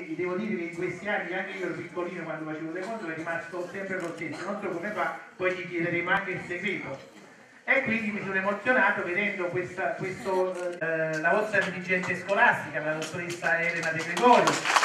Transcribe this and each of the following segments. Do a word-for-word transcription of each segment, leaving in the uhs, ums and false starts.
quindi devo dire che in questi anni anche io ero piccolino quando facevo taekwondo è rimasto sempre lo stesso, non so come fa, poi gli chiederemo anche il segreto. E quindi mi sono emozionato vedendo questa, questo, eh, la vostra dirigente scolastica, la dottoressa Elena De Gregorio.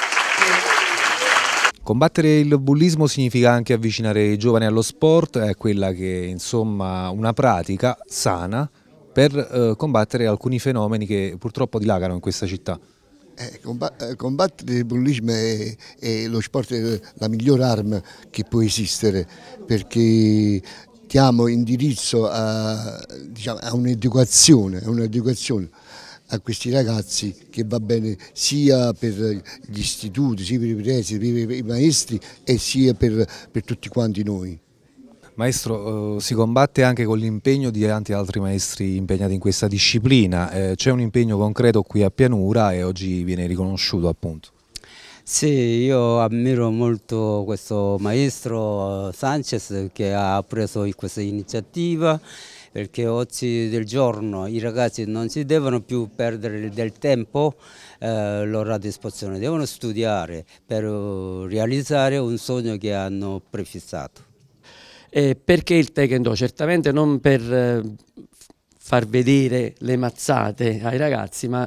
Che... Combattere il bullismo significa anche avvicinare i giovani allo sport, è quella che insomma una pratica sana per eh, combattere alcuni fenomeni che purtroppo dilagano in questa città. Eh, combattere il bullismo è, è lo sport, è la migliore arma che può esistere, perché diamo indirizzo a, diciamo, a un'educazione, un'educazione a questi ragazzi che va bene sia per gli istituti, sia per i presidi, per i maestri e sia per, per tutti quanti noi. Maestro, eh, si combatte anche con l'impegno di tanti altri maestri impegnati in questa disciplina, eh, c'è un impegno concreto qui a Pianura e oggi viene riconosciuto appunto. Sì, io ammiro molto questo maestro Sanchez che ha preso questa iniziativa, perché oggi del giorno i ragazzi non si devono più perdere del tempo eh, loro a disposizione, devono studiare per realizzare un sogno che hanno prefissato. Eh, perché il Taekwondo? Certamente non per eh, far vedere le mazzate ai ragazzi, ma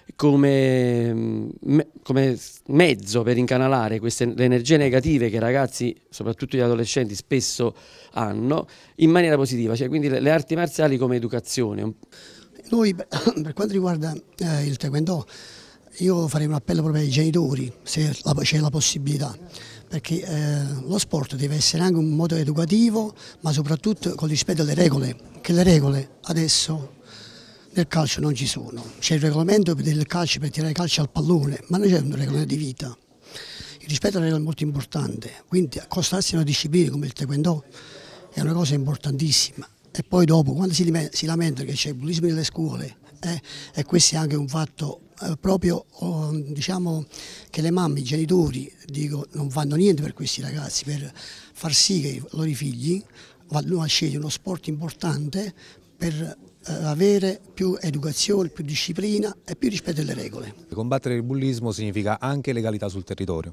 come, me, come mezzo per incanalare queste, le energie negative che i ragazzi, soprattutto gli adolescenti, spesso hanno in maniera positiva, cioè quindi le, le arti marziali come educazione. Noi per quanto riguarda eh, il Taekwondo, io farei un appello proprio ai genitori, se c'è la possibilità, perché eh, lo sport deve essere anche un modo educativo, ma soprattutto con rispetto alle regole, che le regole adesso nel calcio non ci sono. C'è il regolamento del calcio per tirare calcio al pallone, ma non c'è un regolamento di vita. Il rispetto alle regole è molto importante, quindi accostarsi a una disciplina come il Taekwondo è una cosa importantissima. E poi dopo, quando si, si lamenta che c'è il bullismo nelle scuole, eh, e questo è anche un fatto eh, proprio, oh, diciamo, che le mamme, i genitori, dico, non fanno niente per questi ragazzi, per far sì che i loro figli vadano a scegliere uno sport importante per eh, avere più educazione, più disciplina e più rispetto alle regole. Combattere il bullismo significa anche legalità sul territorio.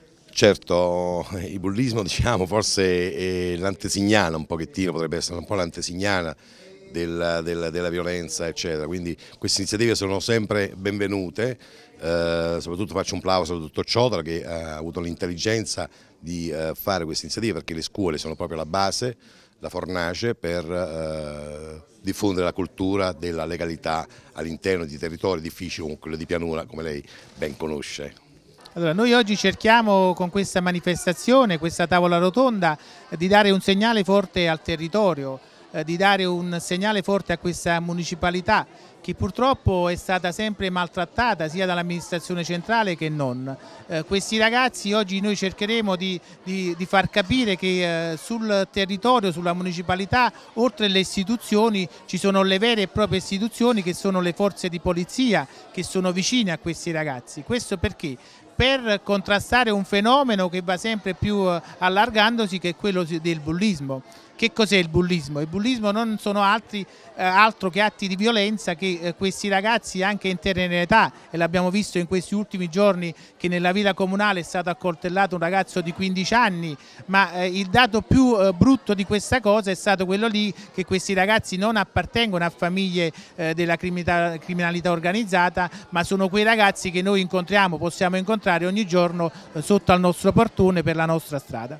Certo, il bullismo diciamo forse è l'antesignana un pochettino, potrebbe essere un po' l'antesignana della, della, della violenza eccetera, quindi queste iniziative sono sempre benvenute, eh, soprattutto faccio un plauso al dottor Ciotola che ha avuto l'intelligenza di eh, fare queste iniziative, perché le scuole sono proprio la base, la fornace per eh, diffondere la cultura della legalità all'interno di territori difficili come quello di Pianura, come lei ben conosce. Allora, noi oggi cerchiamo con questa manifestazione, questa tavola rotonda, di dare un segnale forte al territorio, eh, di dare un segnale forte a questa municipalità che purtroppo è stata sempre maltrattata sia dall'amministrazione centrale che non. Eh, questi ragazzi oggi noi cercheremo di, di, di far capire che eh, sul territorio, sulla municipalità, oltre alle istituzioni, ci sono le vere e proprie istituzioni che sono le forze di polizia che sono vicine a questi ragazzi. Questo perché? Per contrastare un fenomeno che va sempre più allargandosi, che è quello del bullismo. Che cos'è il bullismo? Il bullismo non sono altri, eh, altro che atti di violenza che eh, questi ragazzi anche in tenera età, e l'abbiamo visto in questi ultimi giorni che nella villa comunale è stato accoltellato un ragazzo di quindici anni, ma eh, il dato più eh, brutto di questa cosa è stato quello lì che questi ragazzi non appartengono a famiglie eh, della criminalità, criminalità organizzata, ma sono quei ragazzi che noi incontriamo, possiamo incontrare ogni giorno eh, sotto al nostro portone per la nostra strada.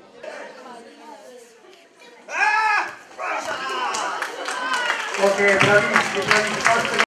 Ok, bravissimo, bravissimo.